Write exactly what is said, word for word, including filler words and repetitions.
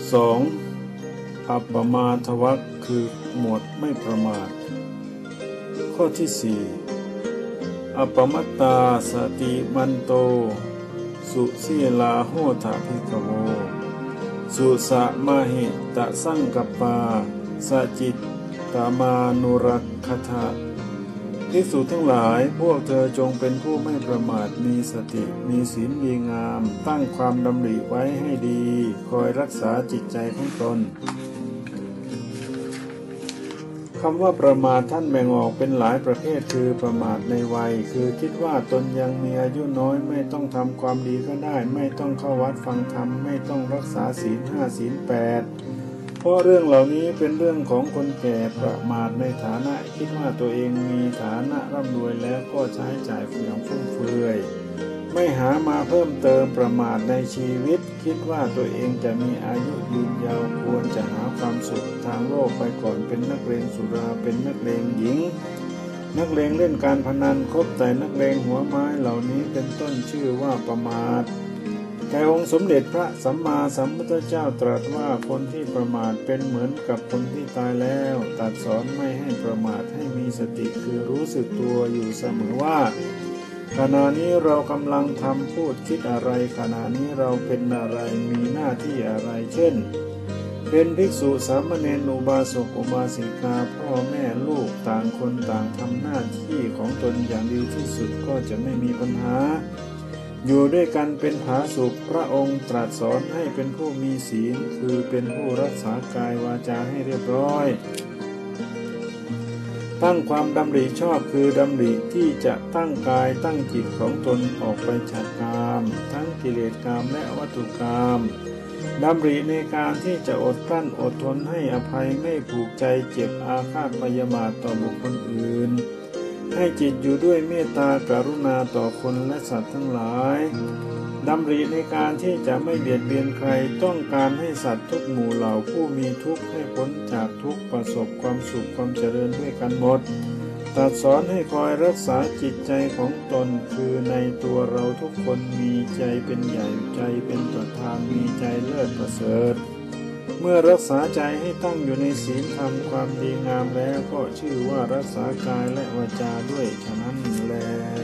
สองอัปปมาทวรรคคือหมวดไม่ประมาทข้อที่สี่อัปปมัตตาสติมันโตสุสีลาโหทะภิกขโวสุสะมะหิตะสังกัปปาสจิตตามานุรักขทะภิกษุทั้งหลายพวกเธอจงเป็นผู้ไม่ประมาทมีสติมีศีลดีงามตั้งความดำริไว้ให้ดีคอยรักษาจิตใจของตนคำว่าประมาทท่านแบ่งออกเป็นหลายประเภทคือประมาทในวัยคือคิดว่าตนยังมีอายุน้อยไม่ต้องทำความดีก็ได้ไม่ต้องเข้าวัดฟังธรรมไม่ต้องรักษาศีลห้าศีลแปดเพราะเรื่องเหล่านี้เป็นเรื่องของคนแก่ประมาทในฐานะคิดว่าตัวเองมีฐานะร่ำรวยแล้วก็ใช้จ่ายเฟื่องฟุ่มเฟือยไม่หามาเพิ่มเติมประมาทในชีวิตคิดว่าตัวเองจะมีอายุยืนยาวควรจะหาความสุขทางโลกไปก่อนเป็นนักเลงสุราเป็นนักเลงหญิงนักเลงเล่นการพนันคบแต่นักเลงหัวไม้เหล่านี้เป็นต้นชื่อว่าประมาทแต่องค์สมเด็จพระสัมมาสัมพุทธเจ้าตรัสว่าคนที่ประมาทเป็นเหมือนกับคนที่ตายแล้วตรัสสอนไม่ให้ประมาทให้มีสติคือรู้สึกตัวอยู่เสมอว่าขณะนี้เรากำลังทำพูดคิดอะไรขณะนี้เราเป็นอะไรมีหน้าที่อะไรเช่นเป็นภิกษุสามเณรอุบาสกอุบาสิกาพ่อแม่ลูกต่างคนต่างทำหน้าที่ของตนอย่างดีที่สุดก็จะไม่มีปัญหาอยู่ด้วยกันเป็นผาสุขพระองค์ตรัสสอนให้เป็นผู้มีศีลคือเป็นผู้รักษากายวาจาให้เรียบร้อยตั้งความดำริชอบคือดำริที่จะตั้งกายตั้งจิตของตนออกไปจากกามทั้งกิเลสกามและวัตถุกามดำริในการที่จะอดกลั้นอดทนให้อภัยไม่ผูกใจเจ็บอาฆาตพยาบาทต่อบุคคลอื่นให้จิตอยู่ด้วยเมตตากรุณาต่อคนและสัตว์ทั้งหลายดำริในการที่จะไม่เบียดเบียนใครต้องการให้สัตว์ทุกหมู่เหล่าผู้มีทุกข์ให้พ้นจากทุกข์ประสบความสุขความเจริญด้วยกันหมดตรัสสอนให้คอยรักษาจิตใจของตนคือในตัวเราทุกคนมีใจเป็นใหญ่ใจเป็นประธานมีใจเลิศประเสริฐเมื่อรักษาใจให้ตั้งอยู่ในศีลธรรมความดีงามแล้วก็ชื่อว่ารักษากายและวาจาด้วยฉะนั้นแล